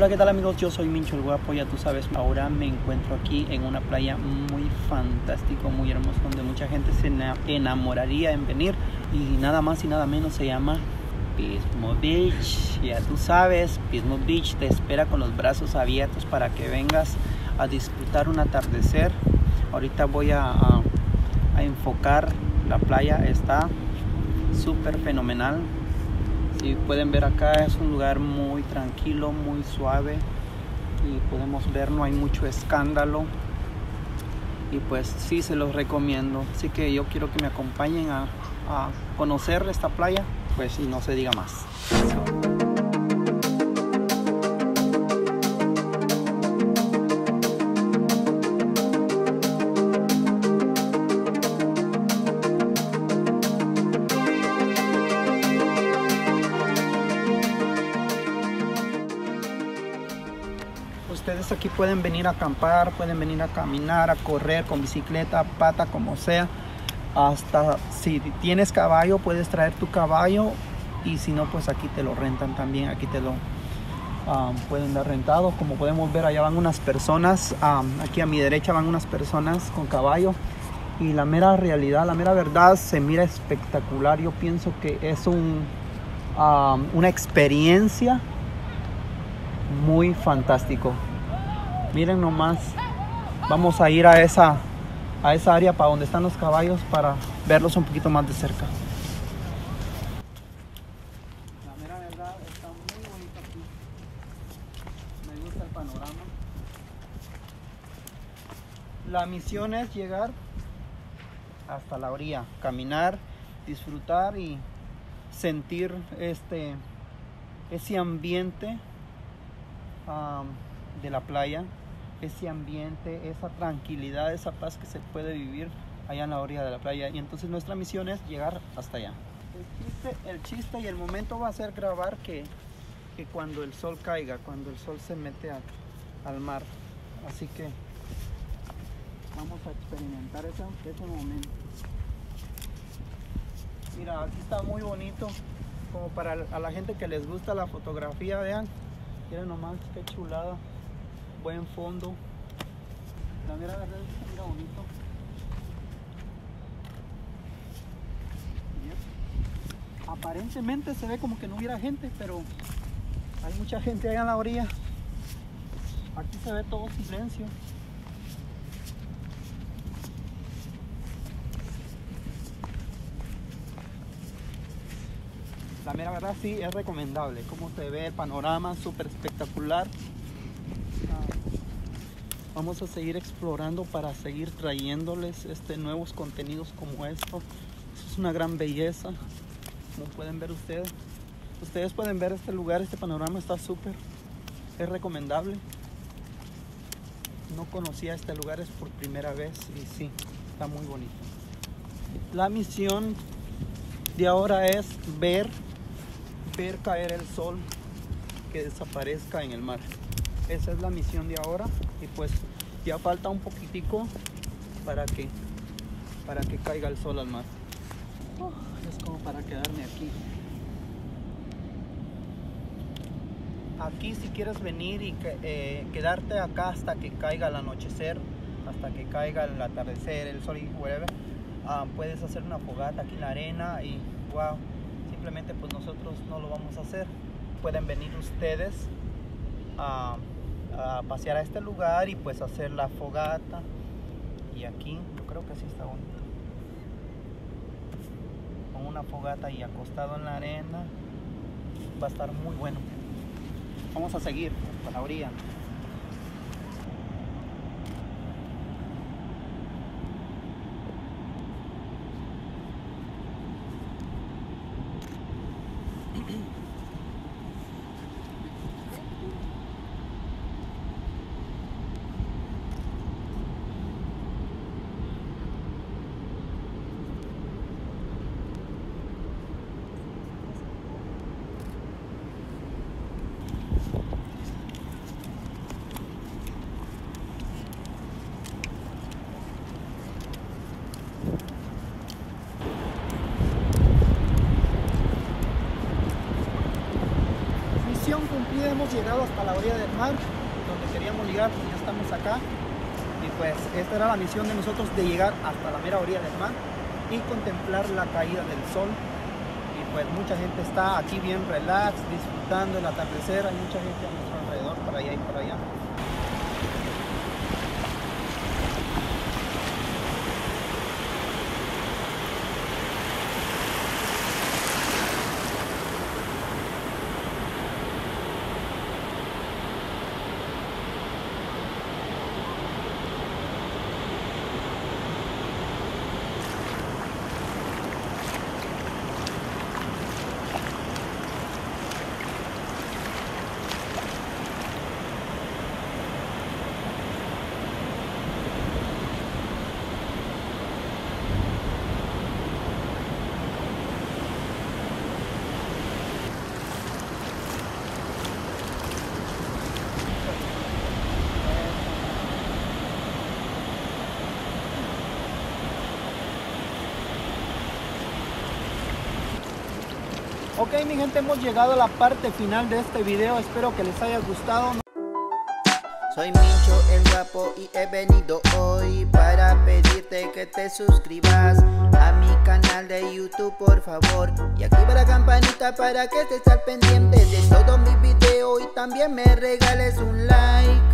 Hola, ¿qué tal amigos? Yo soy Mincho el Guapo, ya tú sabes, ahora me encuentro aquí en una playa muy fantástico, muy hermoso, donde mucha gente se enamoraría en venir, y nada más y nada menos se llama Pismo Beach. Ya tú sabes, Pismo Beach te espera con los brazos abiertos para que vengas a disfrutar un atardecer. Ahorita voy a enfocar la playa, está súper fenomenal. Si pueden ver acá, es un lugar muy tranquilo, muy suave, y podemos ver, no hay mucho escándalo, y pues sí, se los recomiendo. Así que yo quiero que me acompañen a conocer esta playa, pues, y no se diga más. Ustedes aquí pueden venir a acampar, pueden venir a caminar, a correr con bicicleta, pata, como sea. Hasta si tienes caballo, puedes traer tu caballo, y si no, pues aquí te lo rentan también. Aquí te lo pueden dar rentado. Como podemos ver, allá van unas personas, aquí a mi derecha van unas personas con caballo, y la mera realidad, la mera verdad, se mira espectacular. Yo pienso que es una experiencia muy fantástico. Miren nomás, vamos a ir a esa área para donde están los caballos para verlos un poquito más de cerca. La mera verdad, está muy bonito aquí. Me gusta el panorama. La misión es llegar hasta la orilla, caminar, disfrutar y sentir ese ambiente de la playa, ese ambiente, esa tranquilidad, esa paz que se puede vivir allá en la orilla de la playa. Y entonces nuestra misión es llegar hasta allá. El chiste y el momento va a ser grabar que cuando el sol caiga, cuando el sol se mete al mar. Así que vamos a experimentar ese momento. Mira, aquí está muy bonito, como para a la gente que les gusta la fotografía. Vean, miren nomás qué chulada, buen fondo. La mera verdad es que mira bonito. Aparentemente se ve como que no hubiera gente, pero hay mucha gente allá en la orilla. Aquí se ve todo silencio. La mera verdad sí es recomendable. Como se ve el panorama, súper espectacular. Vamos a seguir explorando para seguir trayéndoles nuevos contenidos como esto. Esto es una gran belleza, como pueden ver ustedes. Ustedes pueden ver este lugar, este panorama está súper. Es recomendable. No conocía este lugar, es por primera vez, y sí, está muy bonito. La misión de ahora es ver caer el sol, que desaparezca en el mar. Esa es la misión de ahora, y pues ya falta un poquitico para que caiga el sol al mar. Es como para quedarme aquí. Aquí, si quieres venir y quedarte acá hasta que caiga el anochecer, hasta que caiga el atardecer, el sol y whatever, puedes hacer una fogata aquí en la arena, y wow, simplemente pues nosotros no lo vamos a hacer. Pueden venir ustedes a pasear a este lugar y pues hacer la fogata. Y aquí yo creo que sí está bonito, con una fogata y acostado en la arena. Va a estar muy bueno. Vamos a seguir hasta la orilla. hemos llegado hasta la orilla del mar, donde queríamos llegar, pues ya estamos acá. Y pues esta era la misión de nosotros, de llegar hasta la mera orilla del mar y contemplar la caída del sol. Y pues mucha gente está aquí bien relax, disfrutando el atardecer. Hay mucha gente a nuestro alrededor, para allá y para allá. Ok, mi gente, hemos llegado a la parte final de este video. Espero que les haya gustado. Soy Mincho el Guapo y he venido hoy para pedirte que te suscribas a mi canal de YouTube, por favor, y activa la campanita para que estés al pendiente de todos mis videos y también me regales un like.